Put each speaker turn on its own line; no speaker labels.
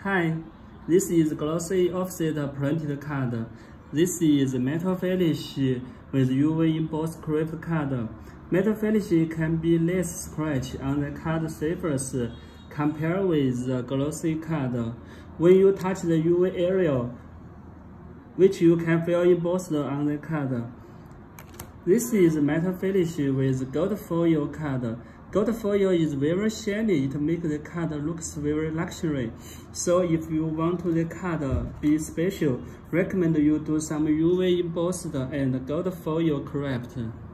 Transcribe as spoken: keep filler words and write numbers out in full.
Hi, this is glossy offset printed card. This is metal finish with U V embossed craft card. Metal finish can be less scratch on the card surface compared with the glossy card. When you touch the U V area, which you can feel embossed on the card. This is metal finish with gold foil card. Gold foil is very shiny, it makes the card looks very luxury. So if you want the card be special, recommend you do some U V embossed and gold foil craft.